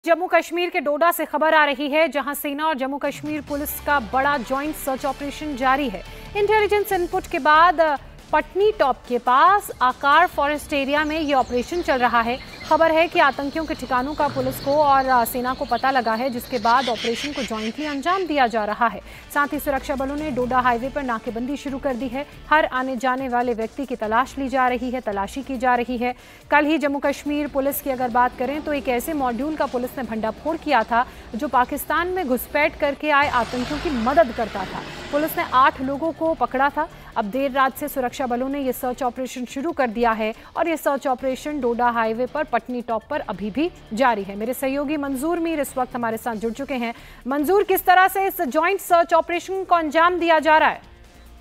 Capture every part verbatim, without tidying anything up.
जम्मू कश्मीर के डोडा से खबर आ रही है, जहां सेना और जम्मू कश्मीर पुलिस का बड़ा जॉइंट सर्च ऑपरेशन जारी है। इंटेलिजेंस इनपुट के बाद पटनी टॉप के पास आकार फॉरेस्ट एरिया में ये ऑपरेशन चल रहा है। खबर है कि आतंकियों के ठिकानों का पुलिस को और सेना को पता लगा है, जिसके बाद ऑपरेशन को जॉइंटली अंजाम दिया जा रहा है। साथ ही सुरक्षा बलों ने डोडा हाईवे पर नाकेबंदी शुरू कर दी है। हर आने जाने वाले व्यक्ति की तलाश ली जा रही है, तलाशी की जा रही है। कल ही जम्मू कश्मीर पुलिस की अगर बात करें तो एक ऐसे मॉड्यूल का पुलिस ने भंडाफोड़ किया था जो पाकिस्तान में घुसपैठ करके आए आतंकियों की मदद करता था। पुलिस ने आठ लोगों को पकड़ा था। अब देर रात से सुरक्षा बलों ने यह सर्च ऑपरेशन शुरू कर दिया है और यह सर्च ऑपरेशन डोडा हाईवे पर पटनी टॉप पर अभी भी जारी है। मेरे सहयोगी मंजूर मीर इस वक्त हमारे साथ जुड़ चुके हैं। मंजूर, किस तरह से इस जॉइंट सर्च ऑपरेशन को अंजाम दिया जा रहा है?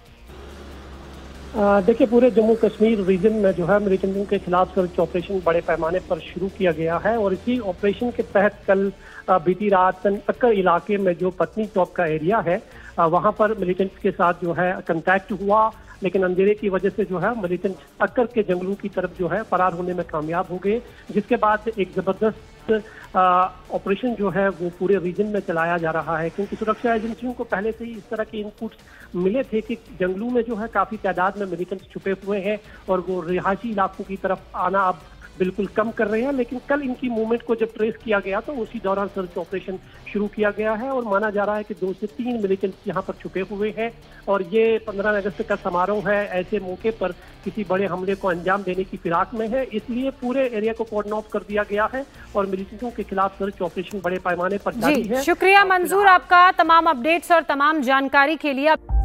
देखिए, पूरे जम्मू कश्मीर रीजन में जो है मिलिटेंट्स के खिलाफ सर्च ऑपरेशन बड़े पैमाने पर शुरू किया गया है और इसी ऑपरेशन के तहत कल बीती रात अक्कर इलाके में जो पटनी टॉप का एरिया है वहां पर मिलिटेंट्स के साथ जो है कांटेक्ट हुआ, लेकिन अंधेरे की वजह से जो है मिलिटेंट्स अक्कर के जंगलों की तरफ जो है फरार होने में कामयाब हो गए, जिसके बाद एक जबरदस्त ऑपरेशन जो है वो पूरे रीजन में चलाया जा रहा है। क्योंकि सुरक्षा एजेंसियों को पहले से ही इस तरह के इनपुट्स मिले थे कि जंगलों में जो है काफी तादाद में मिलिटेंट्स छुपे हुए हैं और वो रिहायशी इलाकों की तरफ आना अब बिल्कुल कम कर रहे हैं। लेकिन कल इनकी मूवमेंट को जब ट्रेस किया गया तो उसी दौरान सर्च ऑपरेशन शुरू किया गया है और माना जा रहा है कि दो से तीन मिलिटेंट्स यहाँ पर छुपे हुए हैं और ये पंद्रह अगस्त का समारोह है। ऐसे मौके पर किसी बड़े हमले को अंजाम देने की फिराक में है, इसलिए पूरे एरिया को कॉर्डन ऑफ कर दिया गया है और मिलिटेंट्स के खिलाफ सर्च ऑपरेशन बड़े पैमाने पर जारी है। शुक्रिया मंजूर आपका तमाम अपडेट्स और तमाम जानकारी के लिए।